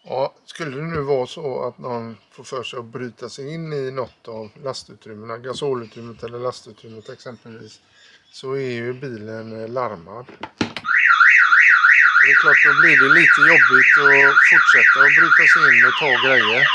Ja, skulle det nu vara så att någon får för sig att bryta sig in i något av lastutrymmena, gasolutrymmet eller lastutrymmet exempelvis, så är ju bilen larmad. Och det är klart, då blir det lite jobbigt att fortsätta att bryta sig in och ta grejer.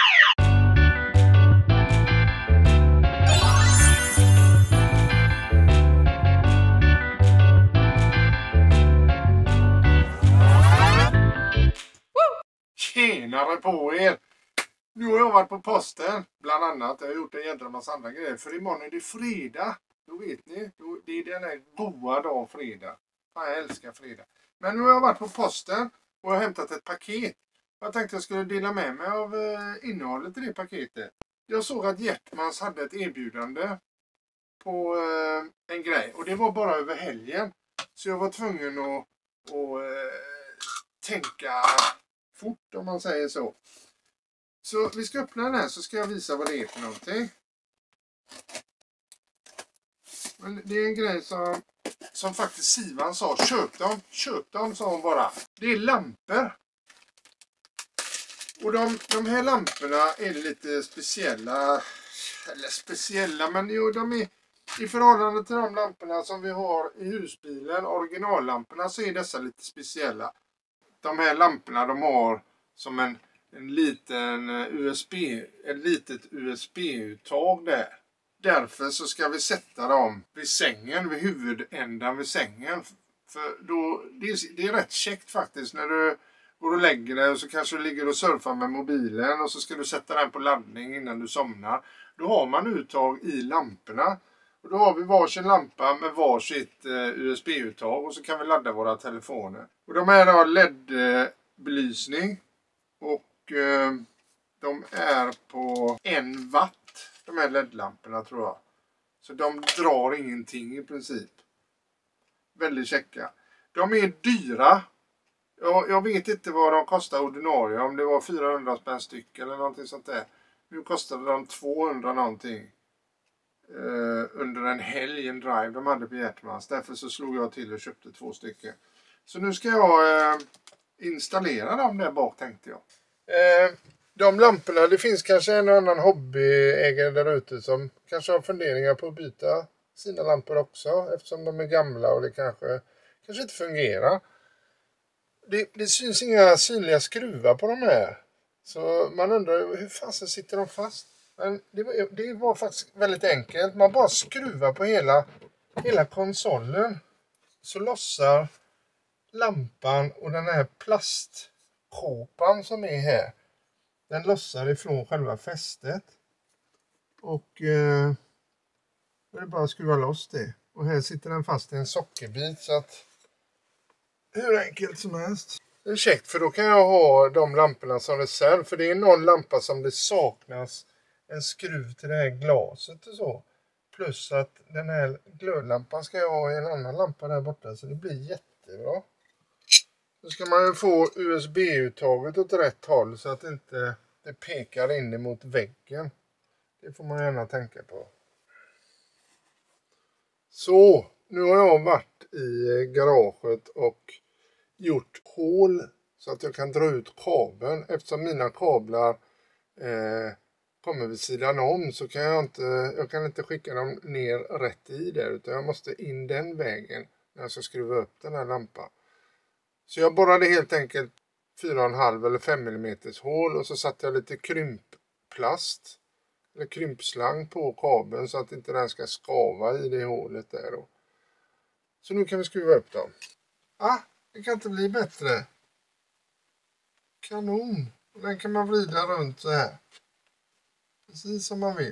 Tjenare på er! Nu har jag varit på posten, bland annat. Jag har gjort en jädra massa andra grejer. För imorgon är det fredag. Då vet ni, det är den där goa dag fredag. Fan, jag älskar fredag. Men nu har jag varit på posten och jag har hämtat ett paket. Jag tänkte jag skulle dela med mig av innehållet i det paketet. Jag såg att Hjärtmans hade ett erbjudande på en grej. Och det var bara över helgen. Så jag var tvungen att tänka fort, om man säger så. Så vi ska öppna den här, så ska jag visa vad det är för någonting. Men det är en grej som faktiskt Sivan sa. Köp dem, sa hon bara. Det är lampor. Och de här lamporna är lite speciella. Eller speciella, men jo, de är i förhållande till de lamporna som vi har i husbilen, originallamporna, så är dessa lite speciella. De här lamporna, de har som en liten ett litet USB-uttag där. Därför så ska vi sätta dem vid sängen, vid huvudändan vid sängen. För då, det är rätt käckt faktiskt när du går och lägger dig och så kanske du ligger och surfar med mobilen och så ska du sätta den på laddning innan du somnar. Då har man uttag i lamporna. Och då har vi varsin lampa med varsitt USB-uttag och så kan vi ladda våra telefoner. Och de här har LED-belysning och de är på 1 watt, de här LED-lamporna tror jag. Så de drar ingenting i princip. Väldigt käcka. De är dyra. Jag vet inte vad de kostar ordinarie, om det var 400 spänn styck eller någonting sånt där. Nu kostade de 200 någonting. Under en helg, en drive de hade på Hjärtmans. Därför så slog jag till och köpte 2 stycken. Så nu ska jag installera dem där bak, tänkte jag. De lamporna, det finns kanske en och annan hobbyägare där ute som kanske har funderingar på att byta sina lampor också, eftersom de är gamla och det kanske inte fungerar. Det syns inga synliga skruvar på de här. Så man undrar hur fan så sitter de fast. Men det var faktiskt väldigt enkelt. Man bara skruvar på hela konsolen. Så lossar lampan och den här plastkåpan som är här. Den lossar ifrån själva fästet. Och då är det bara att skruva loss det. Och här sitter den fast i en sockerbit, så att hur enkelt som helst. Det är käckt, för då kan jag ha de lamporna som reserv. För det är någon lampa som det saknas en skruv till det här glaset och så. Plus att den här glödlampan ska jag ha i en annan lampa där borta, så det blir jättebra. Då ska man ju få USB-uttaget åt rätt håll så att inte det pekar in emot väggen. Det får man gärna tänka på. Så, nu har jag varit i garaget och gjort hål så att jag kan dra ut kabeln. Eftersom mina kablar kommer vid sidan om så kan jag kan inte skicka dem ner rätt i där, utan jag måste in den vägen när jag ska skruva upp den här lampan. Så jag borrade helt enkelt 4,5 eller 5 mm hål och så satte jag lite krympplast eller krympslang på kabeln så att inte den ska skava i det hålet där då. Så nu kan vi skruva upp dem. Det kan inte bli bättre. Kanon. Och den kan man vrida runt så här. Precis som man vill.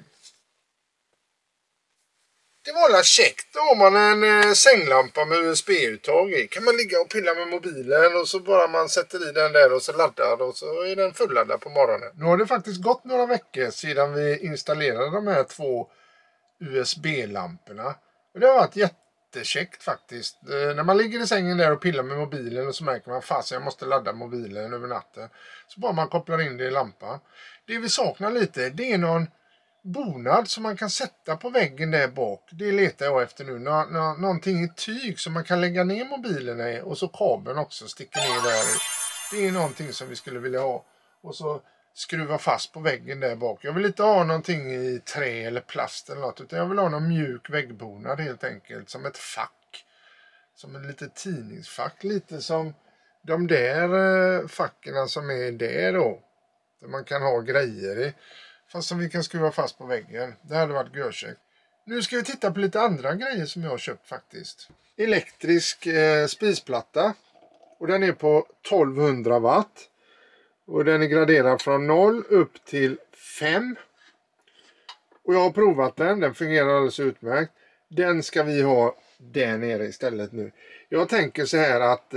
Det var alla käckt. Då har man en sänglampa med USB-uttag i. Kan man ligga och pilla med mobilen och så bara man sätter i den där och så laddar och så är den fulladdad på morgonen. Nu har det faktiskt gått några veckor sedan vi installerade de här 2 USB-lamporna. Och det har varit jättekäckt faktiskt. När man ligger i sängen där och pillar med mobilen och så märker man att jag måste ladda mobilen över natten. Så bara man kopplar in det i lampan. Det vi saknar lite, det är någon bonad som man kan sätta på väggen där bak. Det letar jag efter nu. Någonting i tyg som man kan lägga ner mobilen i och så kabeln också sticker ner där. Det är någonting som vi skulle vilja ha. Och så skruva fast på väggen där bak. Jag vill inte ha någonting i trä eller plast eller något. Utan jag vill ha någon mjuk väggbonad helt enkelt. Som ett fack. Som ett litet tidningsfack. Lite som de där fackorna som är där då. Där man kan ha grejer i. Fast som vi kan skruva fast på väggen. Det hade varit görkäckt. Nu ska vi titta på lite andra grejer som jag har köpt faktiskt. Elektrisk spisplatta. Och den är på 1200 watt. Och den är graderad från 0 upp till 5. Och jag har provat den. Den fungerar alldeles utmärkt. Den ska vi ha där nere istället nu. Jag tänker så här att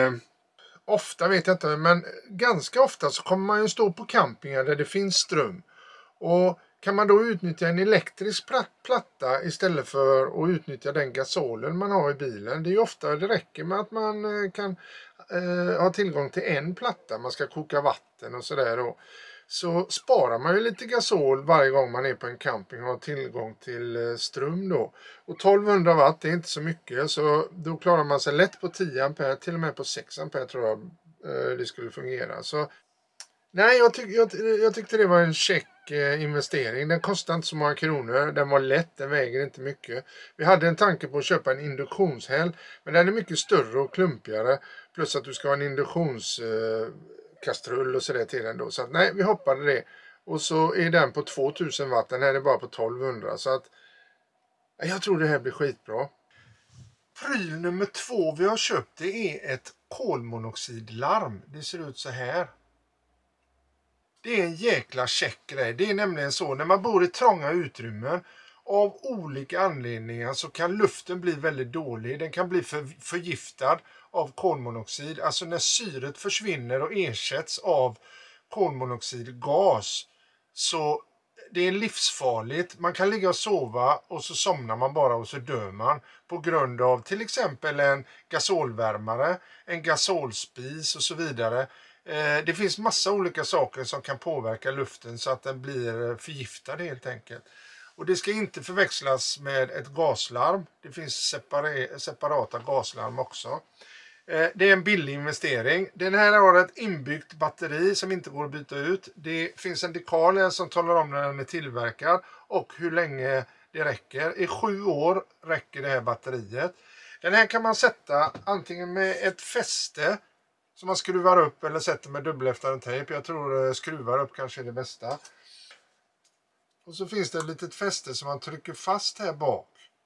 ofta vet jag inte, men ganska ofta så kommer man ju stå på campingar där det finns ström. Och kan man då utnyttja en elektrisk platta istället för att utnyttja den gasolen man har i bilen. Det är ju ofta det räcker med att man kan ha tillgång till en platta. Man ska koka vatten och sådär då. Så sparar man ju lite gasol varje gång man är på en camping och har tillgång till ström då. Och 1200 watt är inte så mycket, så då klarar man sig lätt på 10 ampere, till och med på 6 ampere tror jag det skulle fungera. Så nej, jag tyckte det var en check investering. Den kostade inte så många kronor. Den var lätt, den väger inte mycket. Vi hade en tanke på att köpa en induktionshäll, men den är mycket större och klumpigare. Plus att du ska ha en induktionskastrull och sådär till den då. Så att, nej, vi hoppade det. Och så är den på 2000 watt. Den här är bara på 1200. Så att jag tror det här blir skitbra. Pryl nummer 2 vi har köpt, det är ett kolmonoxidlarm. Det ser ut så här. Det är en jäkla check grej. Det är nämligen så när man bor i trånga utrymmen av olika anledningar så kan luften bli väldigt dålig. Den kan bli förgiftad av kolmonoxid. Alltså när syret försvinner och ersätts av kolmonoxidgas, så det är livsfarligt. Man kan ligga och sova och så somnar man bara och så dör man på grund av till exempel en gasolvärmare, en gasolspis och så vidare. Det finns massa olika saker som kan påverka luften så att den blir förgiftad helt enkelt. Och det ska inte förväxlas med ett gaslarm. Det finns separata gaslarm också. Det är en billig investering. Den här har ett inbyggt batteri som inte går att byta ut. Det finns en dekal som talar om när den är tillverkad och hur länge det räcker. I 7 år räcker det här batteriet. Den här kan man sätta antingen med ett fäste som man skruvar upp eller sätter med dubbelhäftande tejp. Jag tror skruvar upp kanske är det bästa. Och så finns det ett litet fäste som man trycker fast här bak.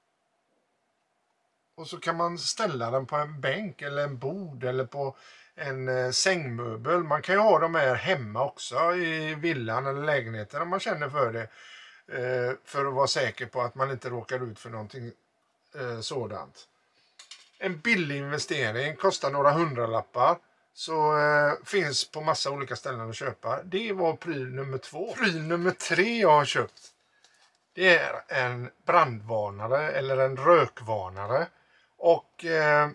Och så kan man ställa den på en bänk eller en bord eller på en sängmöbel. Man kan ju ha dem här hemma också i villan eller lägenheten om man känner för det. För att vara säker på att man inte råkar ut för någonting sådant. En billig investering, kostar några hundralappar. Så finns på massa olika ställen att köpa. Det var pryl nummer 2. Pryl nummer 3 jag har köpt. Det är en brandvarnare eller en rökvarnare. Och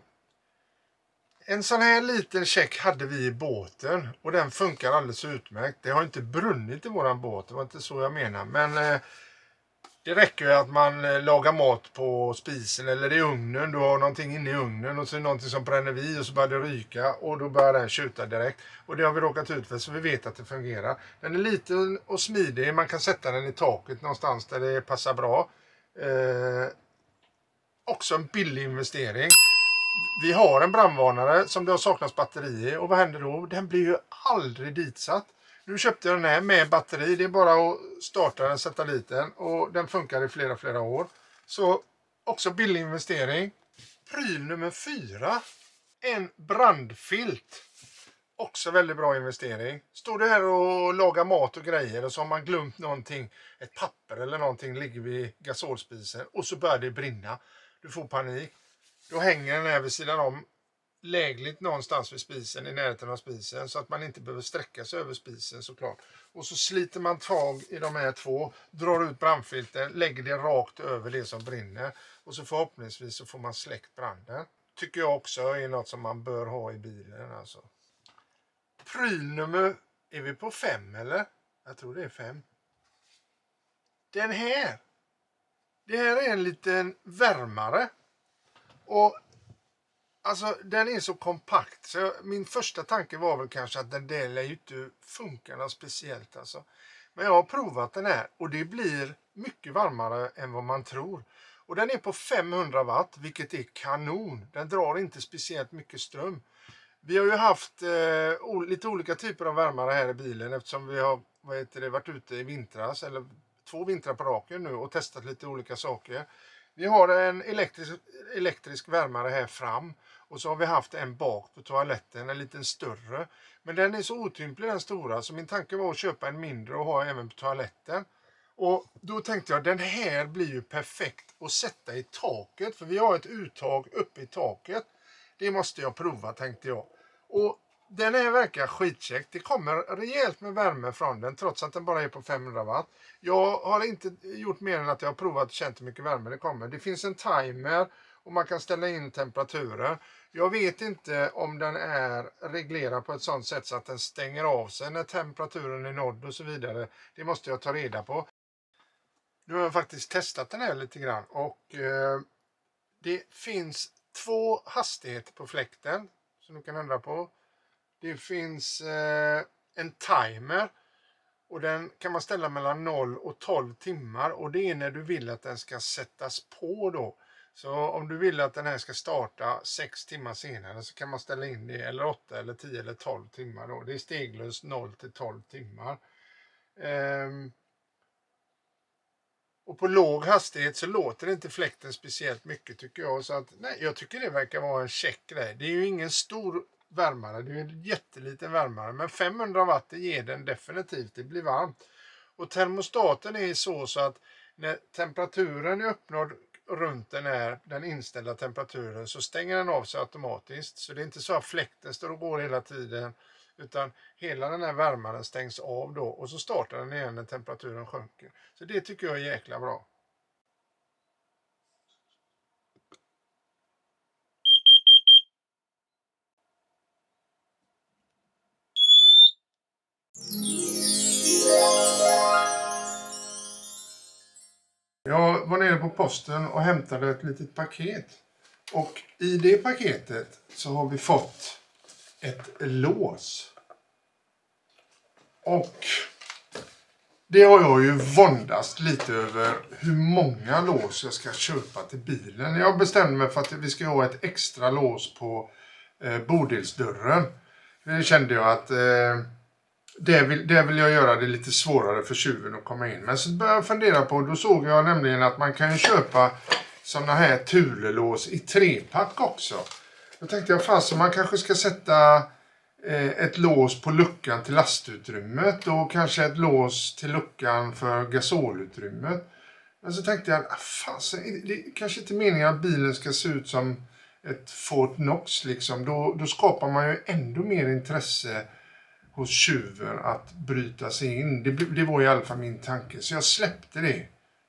en sån här liten check hade vi i båten. Och den funkar alldeles utmärkt. Det har inte brunnit i våran båt. Det var inte så jag menar. Men det räcker ju att man lagar mat på spisen eller i ugnen. Du har någonting inne i ugnen och så är det någonting som bränner vid och så börjar det ryka. Och då börjar den tjuta direkt. Och det har vi råkat ut för så vi vet att det fungerar. Den är liten och smidig. Man kan sätta den i taket någonstans där det passar bra. Också en billig investering. Vi har en brandvarnare som det har saknats batteri i. Och vad händer då? Den blir ju aldrig ditsatt. Nu köpte jag den här med batteri. Det är bara att starta den, sätta dit den. Och den funkar i flera år. Så också billig investering. Pryl nummer 4. En brandfilt. Också väldigt bra investering. Står du här och lagar mat och grejer och så har man glömt någonting. Ett papper eller någonting ligger vid gasolspisen. Och så börjar det brinna. Du får panik. Då hänger den här vid sidan om. Lägligt någonstans vid spisen, i närheten av spisen, så att man inte behöver sträcka sig över spisen såklart. Och så sliter man tag i de här 2, drar ut brandfilten, lägger det rakt över det som brinner och så förhoppningsvis så får man släckt branden. Tycker jag också är något som man bör ha i bilen alltså. Prylnummer, är vi på 5 eller? Jag tror det är 5. Den här. Det här är en liten värmare. Och Alltså den är så kompakt så min första tanke var väl kanske att den delar ju inte funkar något speciellt alltså. Men jag har provat den här och det blir mycket varmare än vad man tror. Och den är på 500 watt vilket är kanon. Den drar inte speciellt mycket ström. Vi har ju haft lite olika typer av värmare här i bilen eftersom vi har varit ute i vintras eller 2 vintrar på raken nu och testat lite olika saker. Vi har en elektrisk värmare här fram och så har vi haft en bak på toaletten, en liten större. Men den är så otymplig den stora så min tanke var att köpa en mindre och ha även på toaletten. Och då tänkte jag den här blir ju perfekt att sätta i taket för vi har ett uttag uppe i taket. Det måste jag prova tänkte jag. Och den här verkar skitkäck. Det kommer rejält med värme från den trots att den bara är på 500 watt. Jag har inte gjort mer än att jag har provat och känt hur mycket värme det kommer. Det finns en timer och man kan ställa in temperaturen. Jag vet inte om den är reglerad på ett sådant sätt så att den stänger av sig när temperaturen är nådd och så vidare. Det måste jag ta reda på. Nu har jag faktiskt testat den här lite grann och det finns 2 hastigheter på fläkten som du kan ändra på. Det finns en timer och den kan man ställa mellan 0 och 12 timmar och det är när du vill att den ska sättas på då. Så om du vill att den här ska starta 6 timmar senare så kan man ställa in det eller 8 eller 10 eller 12 timmar då. Det är steglöst 0 till 12 timmar. Och på låg hastighet så låter det inte fläkten speciellt mycket tycker jag. Så att, nej, jag tycker det verkar vara en check grej. Det är ju ingen stor värmare, det är en jätteliten värmare. Men 500 watt det ger den definitivt, det blir varmt. Och termostaten är så att när temperaturen är uppnådd runt den inställda temperaturen så stänger den av sig automatiskt. Så det är inte så att fläkten står och går hela tiden. Utan hela den här värmaren stängs av då och så startar den igen när temperaturen sjunker. Så det tycker jag är jäkla bra. Jag var nere på posten och hämtade ett litet paket. Och i det paketet så har vi fått ett lås. Och det har jag ju våndast lite över hur många lås jag ska köpa till bilen. Jag bestämde mig för att vi ska ha ett extra lås på bordelsdörren. Det kände jag att det vill jag göra det lite svårare för tjuven att komma in. Men så började jag fundera på, då såg jag nämligen att man kan köpa sådana här tulelås i 3-pack också. Då tänkte jag fast man kanske ska sätta ett lås på luckan till lastutrymmet och kanske ett lås till luckan för gasolutrymmet. Men så tänkte jag, det är kanske inte meningen att bilen ska se ut som ett Ford Knox liksom. Då skapar man ju ändå mer intresse hos tjuven att bryta sig in. Det var i alla fall min tanke. Så jag släppte det.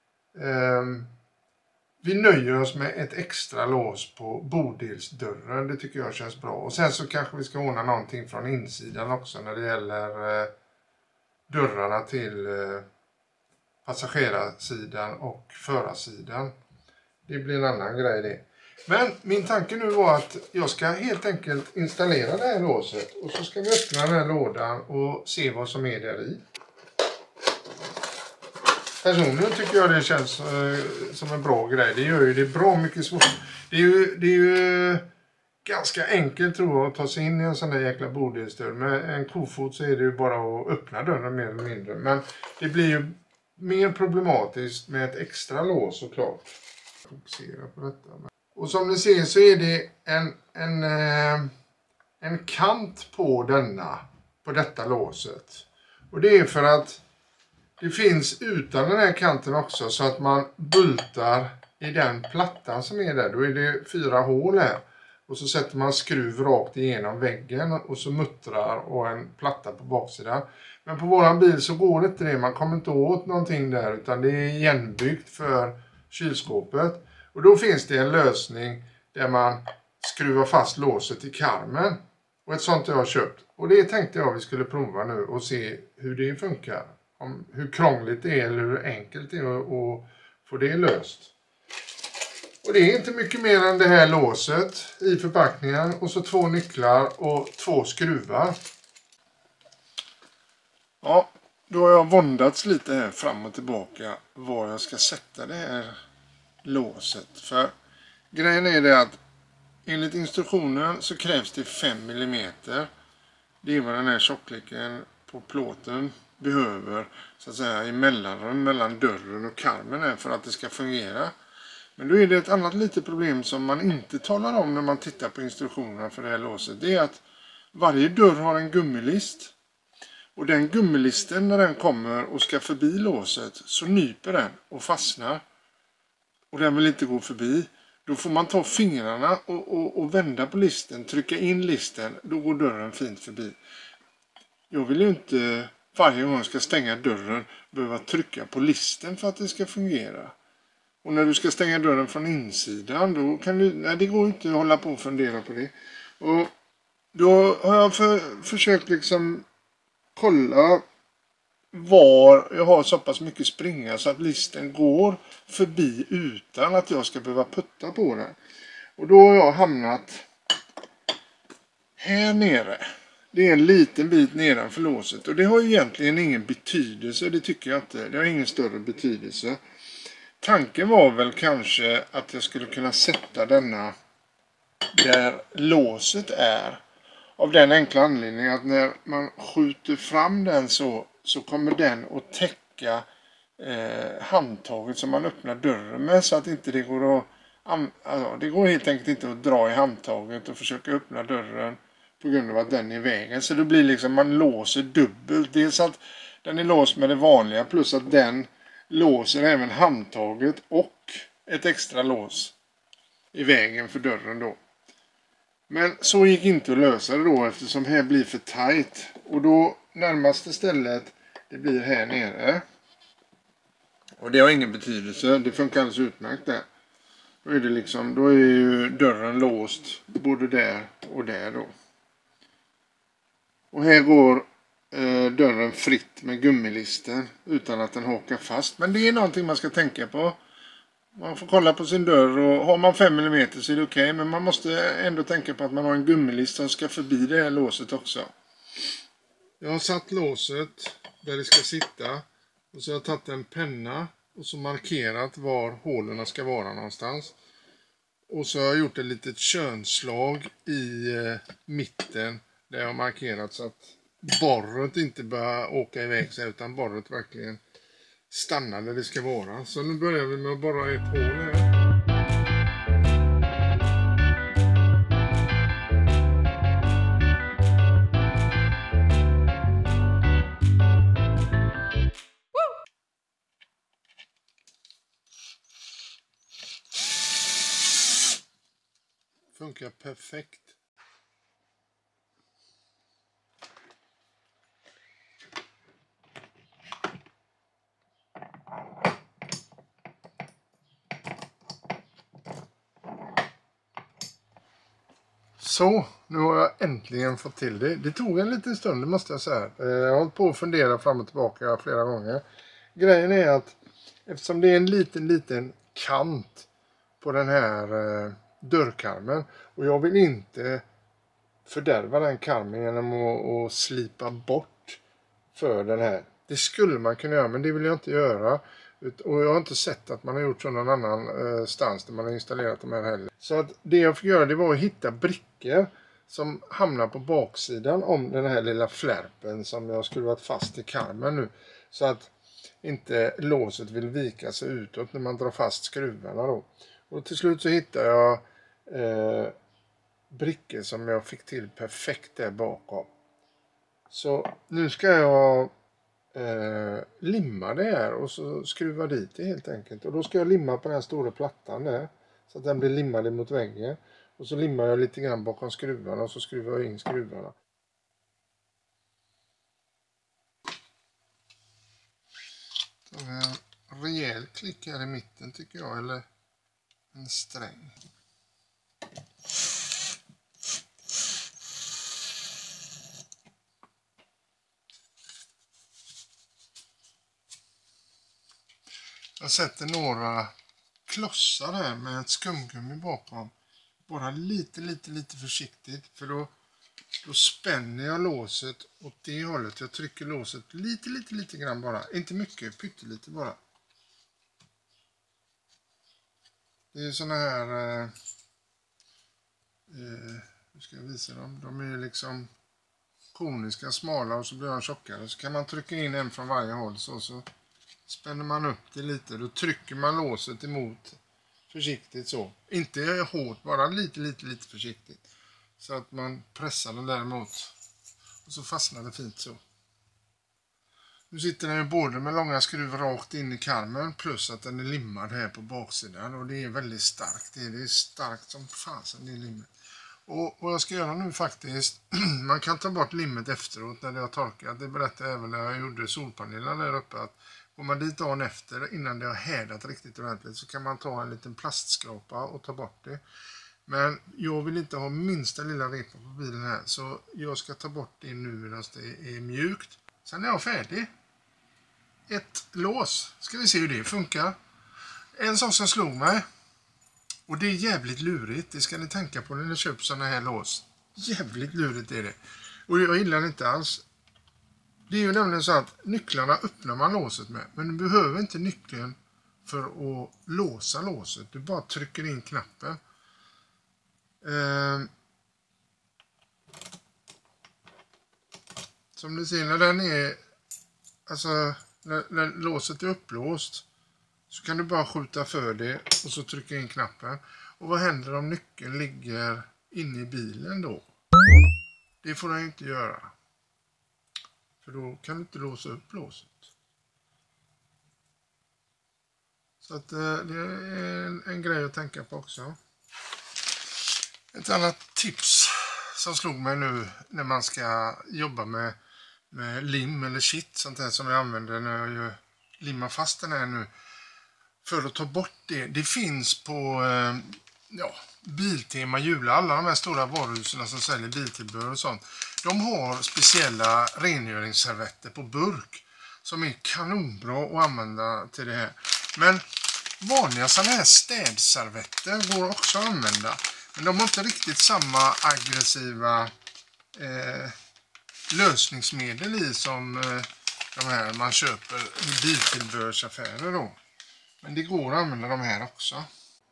Vi nöjer oss med ett extra lås på bordelsdörren. Det tycker jag känns bra. Och sen så kanske vi ska ordna någonting från insidan också när det gäller dörrarna till passagerarsidan och förarsidan. Det blir en annan grej det. Men min tanke nu var att jag ska helt enkelt installera det här låset. Och så ska vi öppna den här lådan och se vad som är där i. Personligen tycker jag det känns som en bra grej. Det gör ju det bra mycket svårt. Det är ju ganska enkelt tror jag att ta sig in i en sån där jäkla bordelsdörr. Med en kofot så är det ju bara att öppna dörren mer eller mindre. Men det blir ju mer problematiskt med ett extra lås såklart. Fokusera på detta. Och som ni ser så är det en kant på detta låset. Och det är för att det finns utan den här kanten också så att man bultar i den plattan som är där. Då är det 4 hål här. Och så sätter man skruv rakt igenom väggen och så muttrar och en platta på baksidan. Men på våran bil så går det inte det. Man kommer inte åt någonting där utan det är igenbyggt för kylskåpet. Och då finns det en lösning där man skruvar fast låset i karmen. Och ett sånt har jag köpt. Och det tänkte jag vi skulle prova nu och se hur det funkar. Hur krångligt det är eller hur enkelt det är att få det löst. Och det är inte mycket mer än det här låset i förpackningen. Och så 2 nycklar och 2 skruvar. Ja, då har jag våndats lite här fram och tillbaka var jag ska sätta det här låset. För grejen är det att enligt instruktionen så krävs det 5 mm. Det är vad den här tjockleken på plåten behöver så att säga i mellanrum mellan dörren och karmen här för att det ska fungera. Men då är det ett annat litet problem som man inte talar om när man tittar på instruktionerna för det här låset. Det är att varje dörr har en gummilist. Och den gummilisten när den kommer och ska förbi låset så nyper den och fastnar. Och den vill inte gå förbi. Då får man ta fingrarna och vända på listen, trycka in listen, då går dörren fint förbi. Jag vill ju inte varje gång jag ska stänga dörren behöva trycka på listen för att det ska fungera. Och när du ska stänga dörren från insidan då kan du, nej det går inte att hålla på och fundera på det. Och då har jag försökt liksom kolla var jag har så pass mycket springa så att listen går förbi utan att jag ska behöva putta på den. Och då har jag hamnat här nere. Det är en liten bit nedanför låset och det har egentligen ingen betydelse, det tycker jag inte. Det har ingen större betydelse. Tanken var väl kanske att jag skulle kunna sätta denna där låset är. Av den enkla anledningen att när man skjuter fram den så kommer den att täcka handtaget som man öppnar dörren med så att inte det går att alltså, det går helt enkelt inte att dra i handtaget och försöka öppna dörren på grund av att den är i vägen. Så det blir liksom man låser dubbelt. Dels att den är låst med det vanliga plus att den låser även handtaget och ett extra lås i vägen för dörren då. Men så gick inte att lösa det då eftersom här blir för tajt. Och då närmaste stället det blir här nere. Och det har ingen betydelse. Det funkar alldeles utmärkt där. Då är det liksom, då är ju dörren låst både där och där då. Och här går dörren fritt med gummilisten utan att den hakar fast. Men det är någonting man ska tänka på. Man får kolla på sin dörr och har man 5 mm så är det okej. Men man måste ändå tänka på att man har en gummilist som ska förbi det här låset också. Jag har satt låset där det ska sitta. Och så har jag tagit en penna och så markerat var hålen ska vara någonstans. Och så har jag gjort ett litet könslag i mitten där jag har markerat så att borret inte börjar åka iväg sig utan borret verkligen stannar där det ska vara. Så nu börjar vi med att borra ett hål här. Funkar perfekt. Så, nu har jag äntligen fått till det. Det tog en liten stund, det måste jag säga. Jag har hållit på att fundera fram och tillbaka flera gånger. Grejen är att eftersom det är en liten kant på den här dörrkarmen och jag vill inte fördärva den karmen genom att slipa bort för den här. Det skulle man kunna göra men det vill jag inte göra. Och jag har inte sett att man har gjort så någon annan stans där man har installerat de här heller. Så att det jag fick göra det var att hitta brickor som hamnar på baksidan om den här lilla flärpen som jag skruvat fast i karmen nu. Så att inte låset vill vika sig utåt när man drar fast skruvarna då. Och till slut så hittade jag brickor som jag fick till perfekt där bakom. Så nu ska jag limma det här och så skruva dit det helt enkelt. Och då ska jag limma på den här stora plattan där så att den blir limmad mot väggen. Och så limmar jag lite grann bakom skruvarna och så skruvar jag in skruvarna. En rejäl klick här i mitten tycker jag, eller en sträng. Jag sätter några klossar här med ett skumgummi bakom. Bara lite försiktigt, för då spänner jag låset åt det hållet. Jag trycker låset lite grann bara. Inte mycket, pyttelite bara. Det är såna här... hur ska jag visa dem? De är liksom koniska, smala, och så blir de tjockare. Så kan man trycka in en från varje håll, så spänner man upp det lite. Då trycker man låset emot försiktigt så. Inte hårt, bara lite försiktigt. Så att man pressar den däremot. Och så fastnar det fint så. Nu sitter den ju både med långa skruvar rakt in i karmen, plus att den är limmad här på baksidan. Och det är väldigt starkt. Det är starkt som fasen, det är limmet. Och vad jag ska göra nu faktiskt, man kan ta bort limmet efteråt när det har torkat. Det berättade jag även när jag gjorde solpanelerna där uppe, att går man dit dagen efter innan det har härdat riktigt ordentligt, så kan man ta en liten plastskrapa och ta bort det. Men jag vill inte ha minsta lilla repa på bilen här, så jag ska ta bort det nu medan det är mjukt. Sen är jag färdig. Ett lås. Ska vi se hur det funkar. En sak som slog mig, och det är jävligt lurigt, det ska ni tänka på när ni köper sådana här lås. Jävligt lurigt är det. Och jag gillar det inte alls. Det är ju nämligen så att nycklarna öppnar man låset med, men du behöver inte nyckeln för att låsa låset. Du bara trycker in knappen. Som ni ser, när den är, alltså när låset är upplåst, så kan du bara skjuta för det och så trycka in knappen. Och vad händer om nyckeln ligger inne i bilen då? Det får den inte göra. För då kan du inte låsa upp låset. Så att det är en grej att tänka på också. Ett annat tips som slog mig nu när man ska jobba med lim eller shit, sånt här som jag använder när jag limmar fast den här nu. För att ta bort det. Det finns på Biltema, Jula, alla de här stora varuhusen som säljer biltillbehör och sånt. De har speciella rengöringsservetter på burk som är kanonbra att använda till det här. Men vanliga sådana här städservetter går också att använda. Men de har inte riktigt samma aggressiva lösningsmedel i som de här man köper i biltillbehörsaffärer då. Men det går att använda de här också.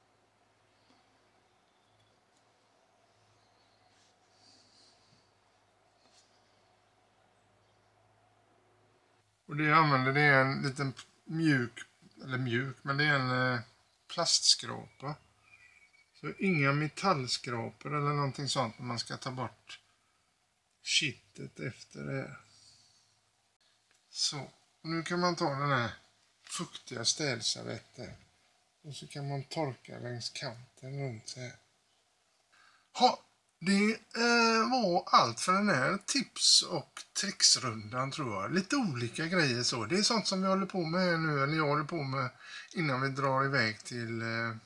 Och det jag använder, det är en liten mjuk, men det är en plastskrapa. Så inga metallskrapor eller någonting sånt när man ska ta bort kittet efter det här. Så, och nu kan man ta den här fuktiga städservetten och så kan man torka längs kanten runt här. Ja, det var allt för den här tips- och tricksrundan tror jag. Lite olika grejer så. Det är sånt som vi håller på med nu, eller jag håller på med innan vi drar iväg till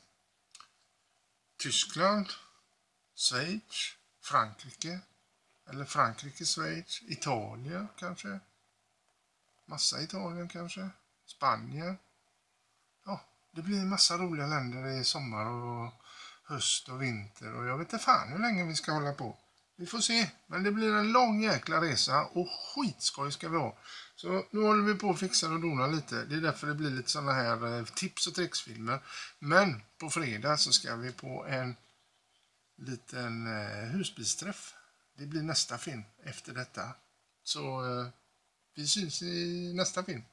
Tyskland, Schweiz, Frankrike, eller Frankrike, Schweiz, Italien kanske. Massa Italien kanske. Spanien. Ja, det blir en massa roliga länder i sommar och höst och vinter. Och jag vet inte fan hur länge vi ska hålla på. Vi får se. Men det blir en lång jäkla resa och skitskoj ska vi ha. Så nu håller vi på att fixa och dona lite. Det är därför det blir lite sådana här tips- och tricksfilmer. Men på fredag så ska vi på en liten husbilsträff. Det blir nästa film efter detta. Så vi syns i nästa film.